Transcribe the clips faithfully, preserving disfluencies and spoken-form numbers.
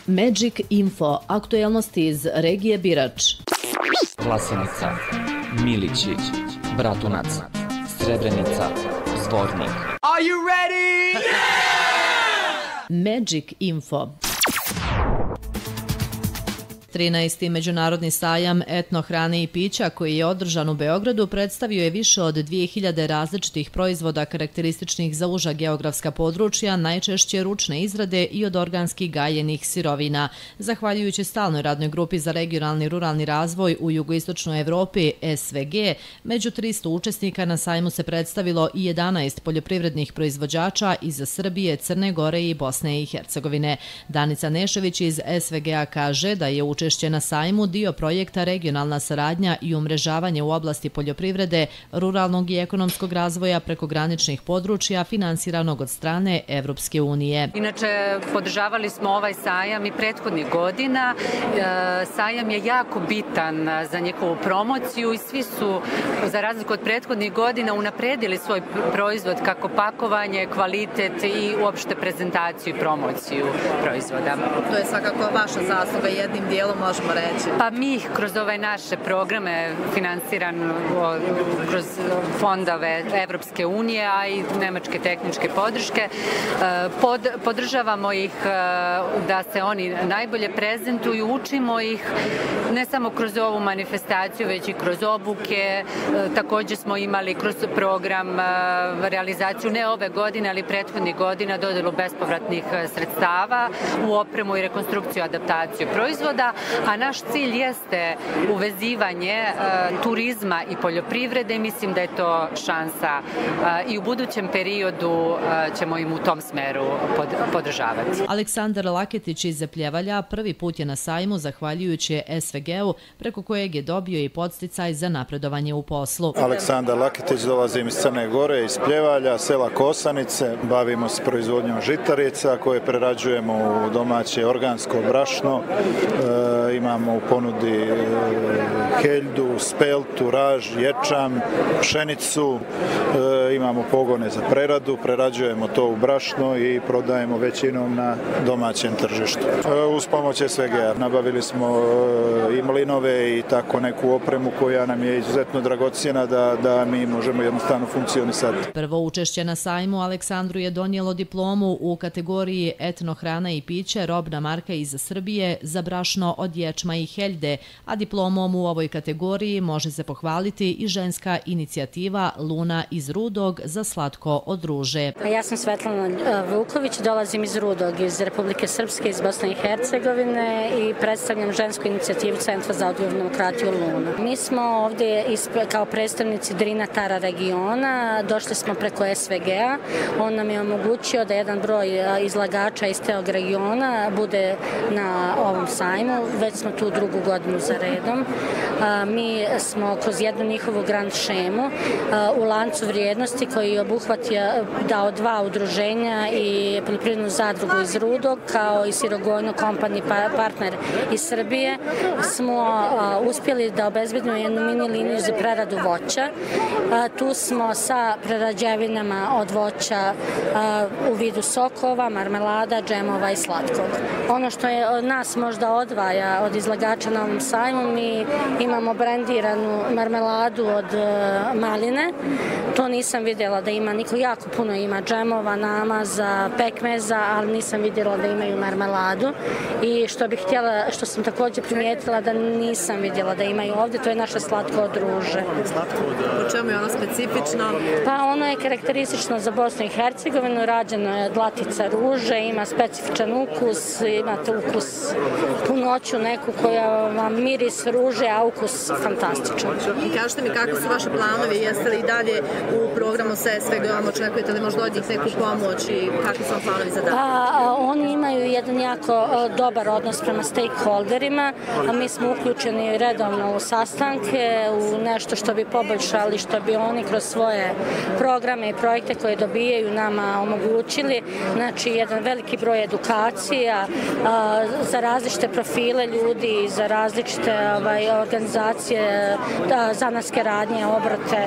Magic Info, aktuelnosti iz regije Birač. Vlasenica, Milići, Bratunac, Srebrenica, Zvornik. Are you ready? Yeah! Magic Info. trinaesti. Međunarodni sajam etno hrane i pića koji je održan u Beogradu predstavio je više od dvije hiljade različitih proizvoda karakterističnih za uža geografska područja, najčešće ručne izrade i od organskih gajenih sirovina. Zahvaljujući stalnoj radnoj grupi za regionalni i ruralni razvoj u jugoistočnoj Evropi S V G, među tristo učesnika na sajmu se predstavilo i jedanaest poljoprivrednih proizvođača iz Srbije, Crne Gore i Bosne i Hercegovine. Danica Nešević iz S V G-a kaže da je učešće Učešće na sajmu dio projekta regionalna saradnja i umrežavanje u oblasti poljoprivrede, ruralnog i ekonomskog razvoja prekograničnih područja finansiranog od strane Evropske unije. Inače, podržavali smo ovaj sajam i prethodnih godina. Sajam je jako bitan za njihovu promociju i svi su, za razliku od prethodnih godina, unapredili svoj proizvod kako pakovanje, kvalitet i uopšte prezentaciju i promociju proizvoda. To je svakako vaša zasluga jednim dijelom, možemo reći. Pa mi ih ove naše programe finansiran kroz fondove Evropske unije, a i nemačke tehničke podrške, pod, podržavamo ih da se oni najbolje prezentuju, učimo ih ne samo kroz ovu manifestaciju, već i kroz obuke. Također smo imali kroz program realizaciju ne ove godine, ali prethodnih godina dodelu bespovratnih sredstava u opremu i rekonstrukciju, adaptaciju proizvoda, a naš cilj jeste uvezivanje uh, turizma i poljoprivrede i mislim da je to šansa uh, i u budućem periodu uh, ćemo im u tom smeru pod, podržavati. Aleksandar Laketić iz Pljevalja prvi put je na sajmu zahvaljujući S V G-u, preko kojeg je dobio i podsticaj za napredovanje u poslu. Aleksandar Laketić, dolazim iz Crne Gore, iz Pljevalja, sela Kosanice. Bavimo se proizvodnjom žitarica koje prerađujemo u domaće organsko brašno. E, imamo u ponudi e, heljdu, speltu, raž, ječam, pšenicu. E, imamo pogone za preradu, prerađujemo to u brašno i prodajemo većinom na domaćem tržištu. E, uz pomoć S V G-a nabavili smo e, i mlinove i tako neku opremu koja nam je izuzetno dragocjena da, da mi možemo jednostavno funkcionisati. Prvo učešće na sajmu Aleksandru je donijelo diplomu u kategoriji etno hrana i piće, robna marka iz Srbije za brašno od ječma i heljde, a diplomom u ovoj kategoriji može se pohvaliti i ženska inicijativa Luna iz Rudog za slatko od ruže. Ja sam Svetlana Vuković, dolazim iz Rudog, iz Republike Srpske, iz Bosne i Hercegovine i predstavljam žensku inicijativu Centra za odgovornu demokratiju Luna. Mi smo ovdje kao predstavnici Drina Tara regiona, došli smo preko S V G-a. On nam je omogućio da jedan broj izlagača iz tog regiona bude na ovom sajmu. Već smo tu drugu godinu za redom. Mi smo kroz jednu njihovu grand šemu u lancu vrijednosti koji obuhvatio dao dva udruženja i poljoprivrednu zadrugu iz Rudog kao i Sirogojno kompani partner iz Srbije smo uspjeli da obezbedimo jednu mini liniju za preradu voća. Tu smo sa prerađevinama od voća u vidu sokova, marmelada, džemova i slatkog. Ono što je od nas možda odvaja od izlagača na ovom sajmu, mi imamo brendiranu marmeladu od maline. To nisam vidjela da ima, niko jako puno ima džemova, namaza, pekmeza, ali nisam vidjela da imaju marmeladu. I što bih htjela, što sam također primijetila da nisam vidjela da imaju ovdje, to je naše slatko od ruže. Po čemu je ono specifično? Pa ono je karakteristično za Bosnu i Hercegovinu, rađeno je dlatica ruže, ima specifičan ukus, imate ukus punoću neku koja vam miris ruže, a ukus fantastičan. I kažete mi kako su vaše planovi, jeste li i dalje u programu sa S V G-om, očekujete li možda od njih neku pomoć i kakvi su vam planovi za dalje? Pa, oni imaju jedan jako dobar odnos prema stakeholderima, a mi smo uključeni redovno u sastanke, u nešto što bi poboljšali, što bi oni kroz svoje programe i projekte koje dobijaju nama omogućili. Znači, jedan veliki broj edukacija a, za različite profile ljudi, za različite ovaj, organizacije, da, zanatske radnje, obrate,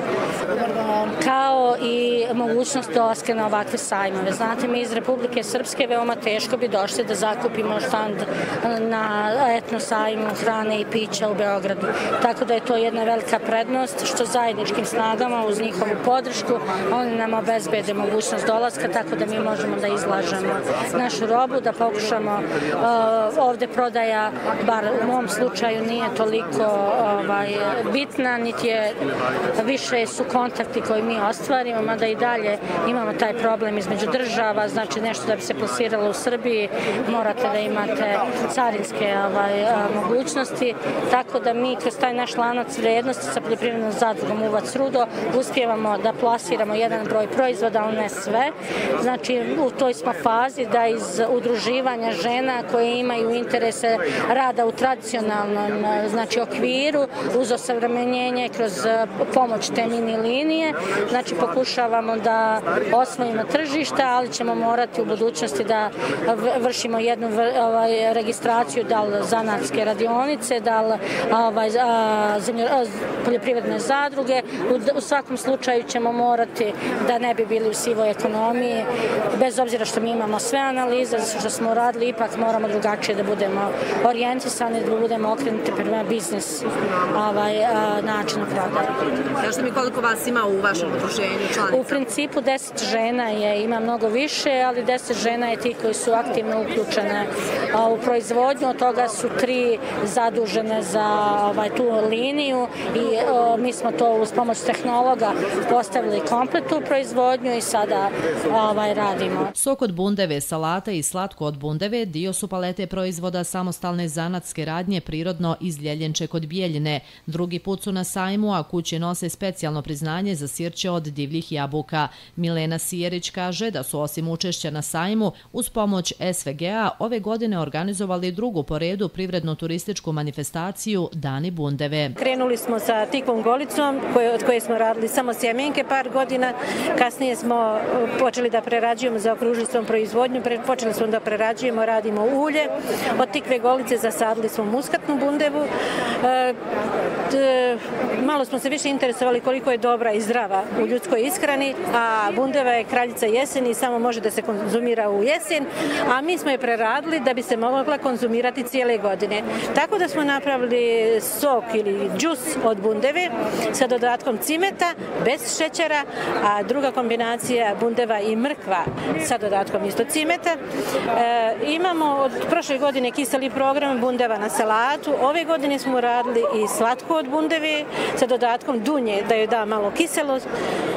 kao i mogućnost dolaska na ovakve sajmove. Znate, mi iz Republike Srpske veoma teško bi došli da zakupimo štand na etno sajmu hrane i pića u Beogradu. Tako da je to jedna velika prednost što zajedničkim snagama uz njihovu podršku oni nam obezbede mogućnost dolaska, tako da mi možemo da izlažemo našu robu, da pokušamo ovde prodaja, bar u mom slučaju nije toliko ovaj, bitna, niti je više su kontakti koji mi ostvarimo, mada i dalje imamo taj problem između država, znači nešto da bi se plasiralo u Srbiji morate da imate carinske ovaj, mogućnosti, tako da mi kroz taj naš lanac vrednosti sa poljoprivrednom zadrugom Uvac Rudo uspijevamo da plasiramo jedan broj proizvoda, ali ne sve. Znači u toj smo fazi da iz udruživanja žena koje imaju interese rada u tradicionalnom znači, okviru uz osavremenjenje kroz pomoć te mini linije, znači pokušavamo da osvojimo tržište, ali ćemo morati u budućnosti da vršimo jednu ovaj, registraciju da li zanatske radionice, da li ovaj, zemlje, poljoprivredne zadruge. U, u svakom slučaju ćemo morati da ne bi bili u sivoj ekonomiji, bez obzira što mi imamo sve analize, što smo radili, ipak moramo drugačije da budemo orijentisani, da budemo okrenuti prema biznis ovaj, načinu prodaje. Kažete mi koliko vas ima u vašem udruženju članica? U principu deset žena je, ima mnogo više, ali deset žena je ti koji su aktivno uključene u proizvodnju, od toga su tri zadužene za ovaj, tu liniju i o, mi smo to uz pomoć tehnologa postavili kompletnu proizvodnju i sada ovaj, radimo. Sok od bundeve, salata i slatko od bundeve dio su palete proizvoda samostalne zanatske radnje prirodno iz Ljeljenče kod Bijeljine. Drugi put su na sajmu, a kuće nose specijalno priznanje za sirće od divljih jabuka. Milena Sijerić kaže da su osim učešća na sajmu, uz pomoć S V G A ove godine organizovali drugu po redu privredno-turističku manifestaciju Dani bundeve. Krenuli smo sa tikvom golicom, koje, od koje smo radili samo sjemenke par godina. Kasnije smo počeli da prerađujemo, zaokružili smo proizvodnju, počeli smo da prerađujemo, radimo ulje. Od tikve golice zasadili smo muskatnu bundevu. E, t, malo smo se više interesovali koliko je dobra i zdrava u ljudskoj ishrani, a bundeva je kraljica jeseni i samo može da se konzumira u jesen, a mi smo je preradili da bi se mogla konzumirati cijele godine. Tako da smo napravili sok ili džus od bundeve sa dodatkom cimeta, bez šećera, a druga kombinacija bundeva i mrkva sa dodatkom isto cimeta. E, imamo od prošle godine kiseli program bundeva na salatu, ove godine smo radili i slatko od bundeve sa dodatkom dunje da joj da malo kiselost.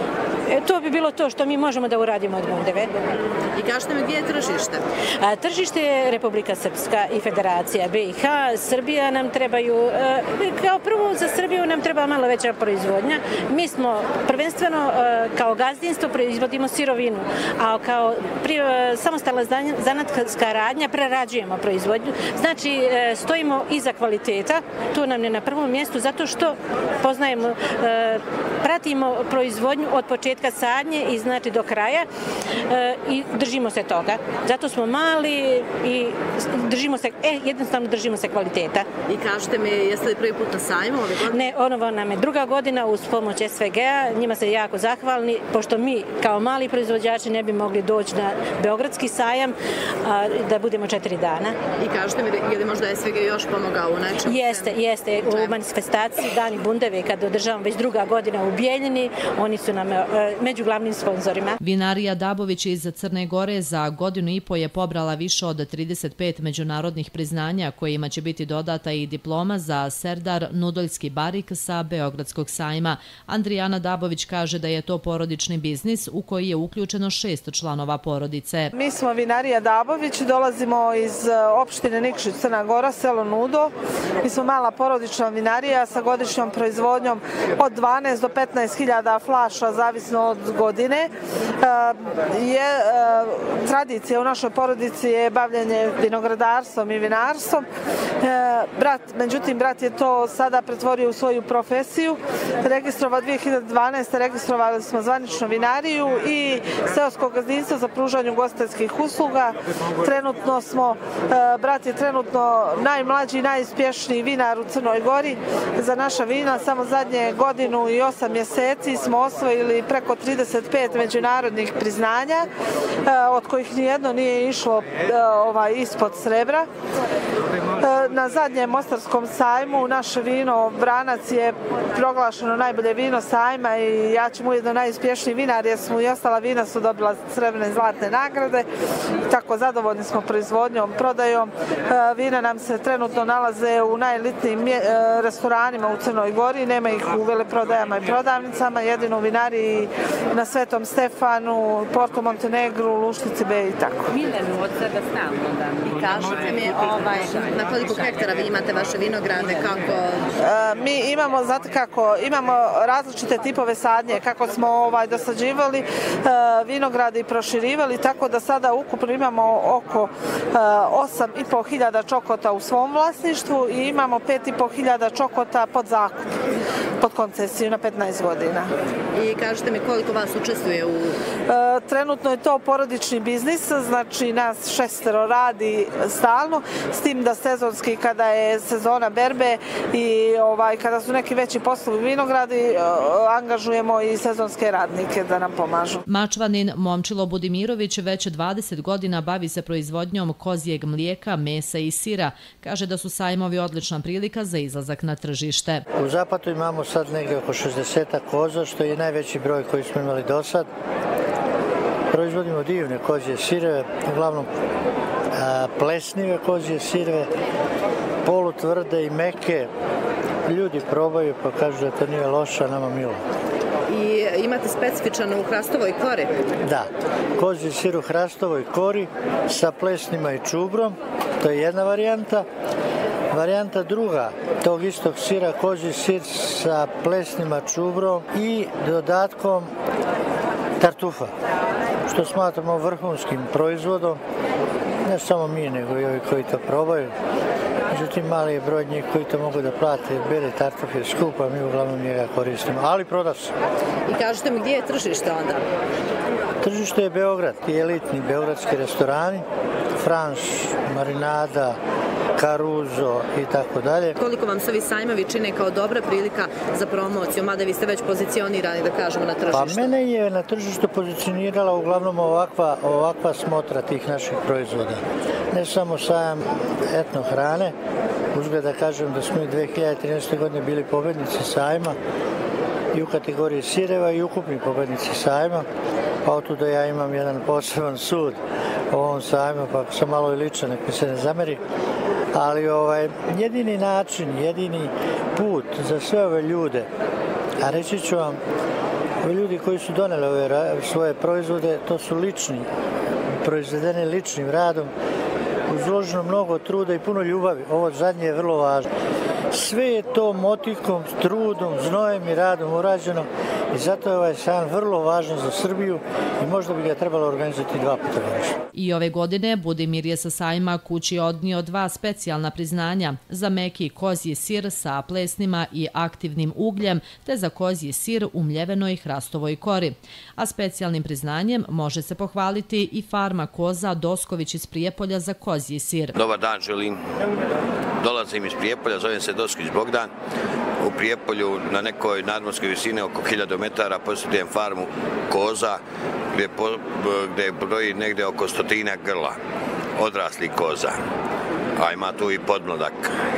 E, to bi bilo to što mi možemo da uradimo od bundeve. I kažete mi gdje je tržište? A, tržište je Republika Srpska i Federacija B i H. Srbija nam trebaju, e, kao prvo za Srbiju nam treba malo veća proizvodnja. Mi smo prvenstveno e, kao gazdinstvo proizvodimo sirovinu, a kao pri, e, samostalna zanatska radnja prerađujemo proizvodnju. Znači e, stojimo iza kvaliteta, to nam je na prvom mjestu zato što poznajemo, e, pratimo proizvodnju od početka sadnje i znači do kraja e, i držimo se toga. Zato smo mali i držimo se, e, jednostavno držimo se kvaliteta. I kažete mi, jeste li prvi put na sajmu ove godine? Ne, ono nam je druga godina uz pomoć S V G A, njima se jako zahvalni, pošto mi kao mali proizvođači ne bi mogli doći na Beogradski sajam a, da budemo četiri dana. I kažete mi, je li možda S V G još pomogao u nečemu? Jeste, jeste. U manifestaciji Dani bundeve, kad održavamo već druga godina u Bijeljini, oni su nam e, među glavnim sponzorima. Vinarija Dabović iz Crne Gore za godinu i po je pobrala više od trideset pet međunarodnih priznanja kojima će biti dodata i diploma za Serdar Nudoljski barik sa Beogradskog sajma. Andrijana Dabović kaže da je to porodični biznis u koji je uključeno šest članova porodice. Mi smo Vinarija Dabović, dolazimo iz opštine Nikšić, Crna Gora, selo Nudo. Mi smo mala porodična vinarija sa godišnjom proizvodnjom od dvanaest do petnaest hiljada flaša, zavisno od godine. Je, tradicija u našoj porodici je bavljanje vinogradarstvom i vinarstvom. Brat, međutim, brat je to sada pretvorio u svoju profesiju. Registrovao dvije hiljade dvanaeste. registrovali smo zvaničnu vinariju i seosko gazdinstvo za pružanje ugostiteljskih usluga. Trenutno smo, brat je trenutno najmlađi i najuspješniji vinar u Crnoj Gori. Za naša vina samo zadnje godinu i osam mjeseci smo osvojili preko preko trideset pet međunarodnih priznanja, od kojih nijedno nije išlo ovaj, ispod srebra. Na zadnjem Mostarskom sajmu naše vino Vranac je proglašeno najbolje vino sajma i ja ću mu ujedno najuspješniji vinar jer smo i ostala vina su dobila srebrne i zlatne nagrade. Tako zadovoljni smo proizvodnjom, prodajom. Vina nam se trenutno nalaze u najelitnijim restoranima u Crnoj Gori, nema ih u veleprodajama i prodavnicama, jedino u vinariji na Svetom Stefanu, Porto Montenegru, Luštici Be i tako. Milenu od sebe stalno da mi kažete mi ovaj, na koliko hektara vi imate vaše vinograde, kako? E, mi imamo, znate kako, imamo različite tipove sadnje, kako smo ovaj, dosađivali e, vinograde i proširivali, tako da sada ukupno imamo oko e, osam i po hiljada čokota u svom vlasništvu i imamo pet i po hiljada čokota pod zakup, pod koncesiju na petnaest godina. I kažete mi koliko vas učestvuje u... E, trenutno je to porodični biznis, znači nas šestero radi stalno, s tim da sezonski kada je sezona berbe i ovaj, kada su neki veći poslovi vinogradi, angažujemo i sezonske radnike da nam pomažu. Mačvanin Momčilo Budimirović već dvadeset godina bavi se proizvodnjom kozjeg mlijeka, mesa i sira. Kaže da su sajmovi odlična prilika za izlazak na tržište. U Zapatu imamo sad negdje oko šezdeset koza, što je najveći broj koji smo imali do sad. Proizvodimo divne kozje sireve, uglavnom a, plesnive kozje sireve, polutvrde i meke. Ljudi probaju pa kažu da to nije loša, nama milo. I imate specifičan u hrastovoj kori? Da, kozji sir u hrastovoj kori sa plesnima i čubrom, to je jedna varijanta. Varijanta druga tog istog sira, kozji sir sa plesnima, čubrom i dodatkom tartufa, što smatramo vrhunskim proizvodom, ne samo mi, nego i ovi koji to probaju. Međutim, mali je broj njih koji to mogu da plate, beli tartuf je skup, a mi uglavnom njega koristimo, ali proda se. I kažete mi gdje je tržište onda? Tržište je Beograd, ti elitni beogradski restorani, Franš, Marinada, Caruso i tako dalje. Koliko vam se ovi sajmovi čine kao dobra prilika za promociju, mada vi ste već pozicionirani, da kažemo, na tržištu? Pa mene je na tržištu pozicionirala uglavnom ovakva, ovakva smotra tih naših proizvoda. Ne samo sajam etno hrane, uzgled da kažem da smo i dve hiljade trinaeste. godine bili pobednici sajma i u kategoriji sireva i ukupni pobednici sajma, pa od tuda ja imam jedan poseban sud o ovom sajmu, pa sam malo i ličan, nek mi se ne zameri. Ali ovaj, jedini način, jedini put za sve ove ljude, a reći ću vam, ovi ljudi koji su doneli ove svoje proizvode, to su lični, proizvedeni ličnim radom, uz uloženo mnogo truda i puno ljubavi. Ovo zadnje je vrlo važno. Sve je to motikom, trudom, znojem i radom urađeno i zato je ovaj sajam vrlo važan za Srbiju i možda bi ga trebalo organizovati dva puta godišnje. I ove godine Budimir je sa sajma kući odnio dva specijalna priznanja za meki kozji sir sa plesnima i aktivnim ugljem te za kozji sir u mljevenoj hrastovoj kori. A specijalnim priznanjem može se pohvaliti i farma koza Dosković iz Prijepolja za kozji sir. Dobar dan, želim. Dolazim iz Prijepolja, zovem se Dosković Bogdan. U Prijepolju na nekoj nadmorskoj visini oko hiljadu metara posjedujem farmu koza gdje, po, gdje broji negdje oko stotina grla odraslih koza, a ima tu i podmladak.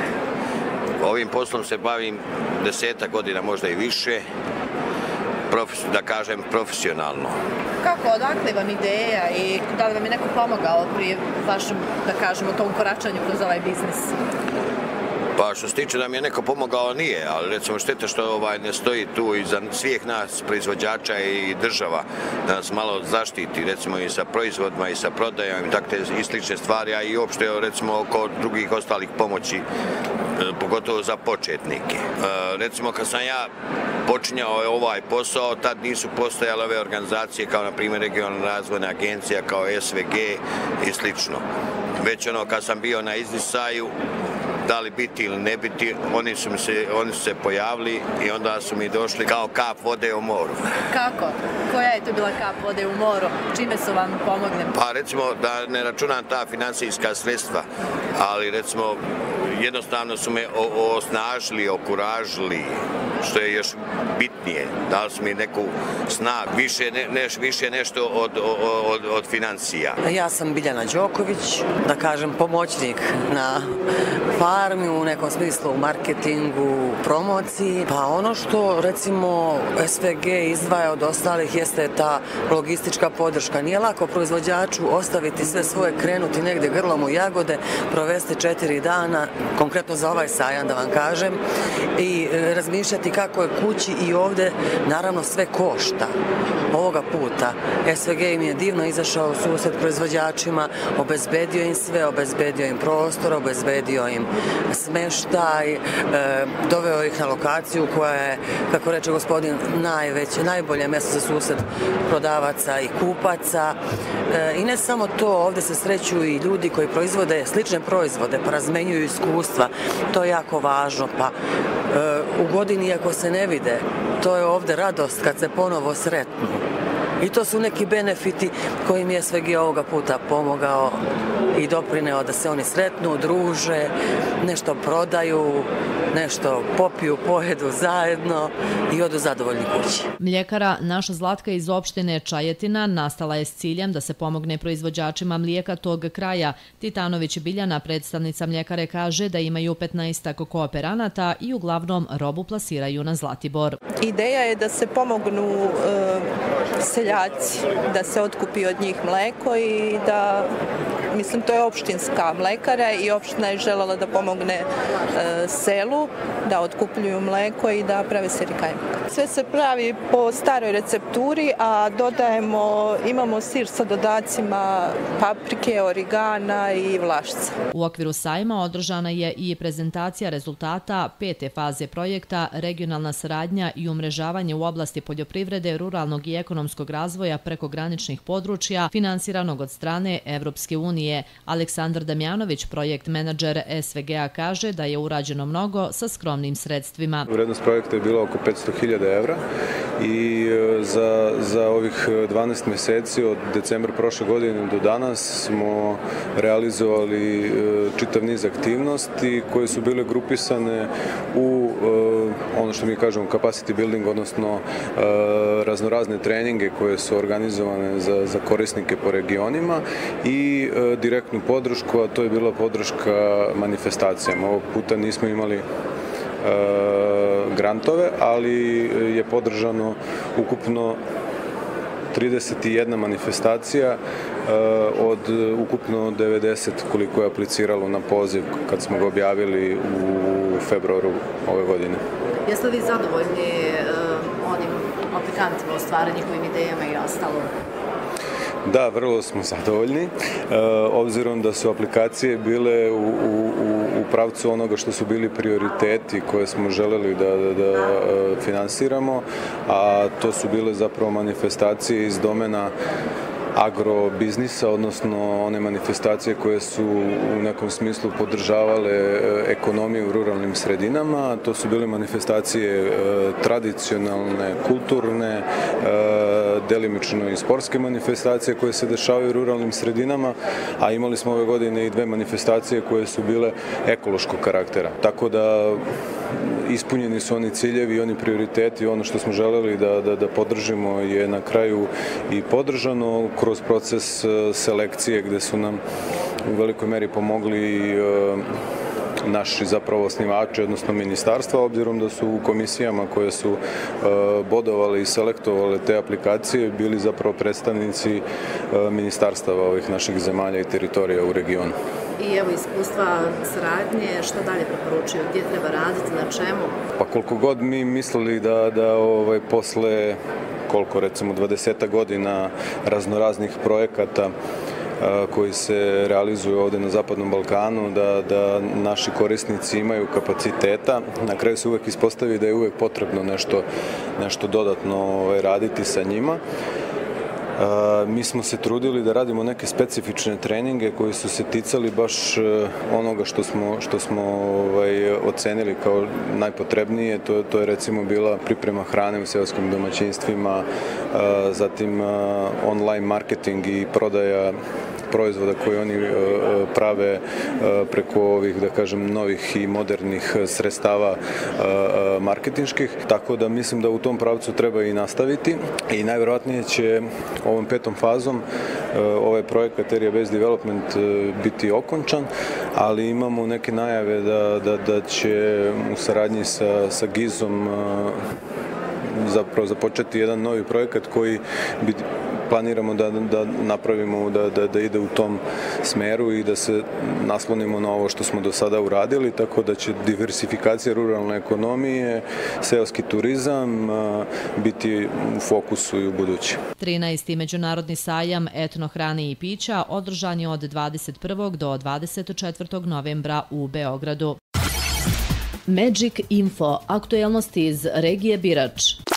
Ovim poslom se bavim desetak godina, možda i više, profes, da kažem profesionalno. Kako, odakle vam ideja i da li vam je neko pomogao pri vašem, da kažemo, tom koračanju kroz ovaj biznis? Pa što se tiče da mi je neko pomogao, nije, ali recimo šteta što ovaj ne stoji tu i za svih nas proizvođača i država da nas malo zaštiti, recimo i sa proizvodima i sa prodajom i takve i slične stvari, a i uopšte recimo oko drugih ostalih pomoći, pogotovo za početnike. Recimo kad sam ja počinjao ovaj posao, tad nisu postojale ove organizacije kao na primjer regionalna razvojna agencija, kao S V G i slično. Već ono kad sam bio na izdisaju, da li biti ili ne biti, oni su, se, oni su se pojavili i onda su mi došli kao kap vode u moru. Kako? Koja je to bila kap vode u moru? Čime su vam pomogli? Pa recimo da ne računam ta financijska sredstva, ali recimo jednostavno su me osnažili, okuražili, što je još bitnije. Dali su mi neku snagu, više, ne, neš, više nešto od, od, od financija. Ja sam Biljana Đoković, da kažem pomoćnik na farmi, u nekom smislu u marketingu, promociji. Pa ono što recimo S V G izdvaja od ostalih jeste ta logistička podrška. Nije lako proizvođaču ostaviti sve svoje, krenuti negde grlom u jagode, provesti četiri dana, konkretno za ovaj sajam da vam kažem, i razmišljati kako je kući i ovde, naravno sve košta. Ovoga puta S V G im je divno izašao u susret proizvođačima, obezbedio im sve, obezbedio im prostor, obezbedio im smeštaj, e, doveo ih na lokaciju koja je, kako reče gospodin, najveće, najbolje mesto za susret prodavaca i kupaca. E, I ne samo to, ovde se sreću i ljudi koji proizvode slične proizvode, pa razmenjuju iskustva. To je jako važno, pa e, u godini iako se ne vide, to je ovde radost kad se ponovo sretnu. I to su neki benefiti kojim je S V G ovoga puta pomogao i doprineo da se oni sretnu, druže, nešto prodaju, nešto popiju, pojedu zajedno i odu zadovoljni kući. Mljekara Naša Zlatka iz opštine Čajetina nastala je s ciljem da se pomogne proizvođačima mlijeka tog kraja. Titanović Biljana, predstavnica mljekare, kaže da imaju petnaestak kooperanata i uglavnom robu plasiraju na Zlatibor. Ideja je da se pomognu e, seljaci, da se otkupi od njih mleko i da, mislim, to je opštinska mlekara i opština je želela da pomogne e, selu, da otkupljuju mleko i da prave sir i kajmak. Sve se pravi po staroj recepturi, a dodajemo, imamo sir sa dodacima paprike, origana i vlašca. U okviru sajma održana je i prezentacija rezultata pete faze projekta Regionalna saradnja i umrežavanje u oblasti poljoprivrede, ruralnog i ekonomskog razvoja preko graničnih područja, finansiranog od strane Evropske unije. Aleksandar Damjanović, projekt menadžer S V G-a, kaže da je urađeno mnogo sa skromnim sredstvima. Vrednost projekta je bila oko petsto hiljada evra i za, za ovih dvanaest meseci od decembra prošle godine do danas smo realizovali čitav niz aktivnosti koje su bile grupisane u ono što mi kažemo capacity building, odnosno raznorazne treninge koje su organizovane za, za korisnike po regionima i direktnu podršku, a to je bila podrška manifestacijama. Ovog puta nismo imali grantove, ali je podržano ukupno trideset jedna manifestacija od ukupno devedeset koliko je apliciralo na poziv kad smo ga objavili u februaru ove godine. Jeste li zadovoljni onim aplikantima, ostvarenje njihovim idejama i ostalo? Da, vrlo smo zadovoljni, obzirom da su aplikacije bile u, u, u pravcu onoga što su bili prioriteti koje smo želeli da, da, da finansiramo, a to su bile zapravo manifestacije iz domena agrobiznisa, odnosno one manifestacije koje su u nekom smislu podržavale ekonomiju u ruralnim sredinama. To su bile manifestacije tradicionalne, kulturne, delimično i sportske manifestacije koje se dešavaju u ruralnim sredinama, a imali smo ove godine i dve manifestacije koje su bile ekološkog karaktera. Tako da ispunjeni su oni ciljevi i oni prioriteti, ono što smo želeli da, da, da podržimo je na kraju i podržano kroz proces selekcije gde su nam u velikoj meri pomogli naši zapravo osnivači, odnosno ministarstva, obzirom da su u komisijama koje su bodovali i selektovali te aplikacije bili zapravo predstavnici ministarstava ovih naših zemalja i teritorija u regionu. I evo iskustva saradnje, šta dalje preporučuju, gdje treba raditi, na čemu? Pa koliko god mi mislili da, da ovaj, posle koliko recimo dvadeset godina raznoraznih projekata koji se realizuju ovde na Zapadnom Balkanu, da, da naši korisnici imaju kapaciteta. Na kraju se uvek ispostavi da je uvek potrebno nešto, nešto dodatno ovaj, raditi sa njima. Mi smo se trudili da radimo neke specifične treninge koji su se ticali baš onoga što smo, što smo ovaj, ocenili kao najpotrebnije. To, to je recimo bila priprema hrane u seoskim domaćinstvima, zatim online marketing i prodaja proizvoda koje oni prave preko ovih, da kažem, novih i modernih sredstava marketinških. Tako da mislim da u tom pravcu treba i nastaviti i najvjerojatnije će ovom petom fazom ovaj projekat Area Based Development biti okončan, ali imamo neke najave da, da, da će u saradnji sa, sa GIZ-om zapravo započeti jedan novi projekat koji bi planiramo da, da napravimo, da, da, da ide u tom smeru i da se naslonimo na ovo što smo do sada uradili, tako da će diversifikacija ruralne ekonomije, seoski turizam biti u fokusu i u budući. trinaesti Međunarodni sajam etno hrane i pića održan je od dvadeset prvog do dvadeset četvrtog novembra u Beogradu. Magic Info, aktuelnosti iz regije Birač.